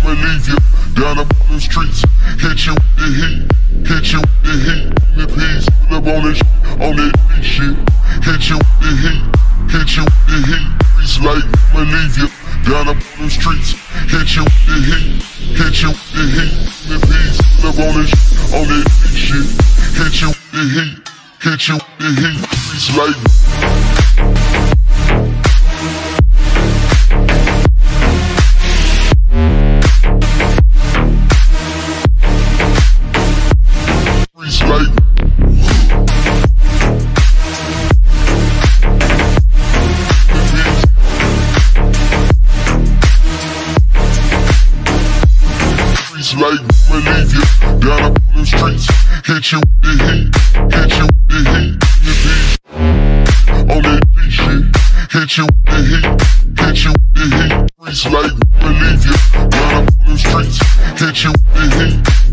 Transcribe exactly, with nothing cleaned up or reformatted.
I'ma leave you down up on the streets. Hit you with the heat, hit you with the heat. The peas pull up on this, on that beat shit. Hit you with the heat, hit you with the heat. Freeze like I'ma leave you down up on the streets. Hit you with the heat, hit you with the heat. The peas pull up on this, on that beat shit. Hit you with the heat, hit you with the heat. Freeze like. Like like I'ma leave you down up on the streets. Hit you with the heat, hit you with the heat. The beat on that G shit. Hit you with the heat, hit you with the heat. Freeze like I'ma leave you down up on the streets. Hit you with the heat,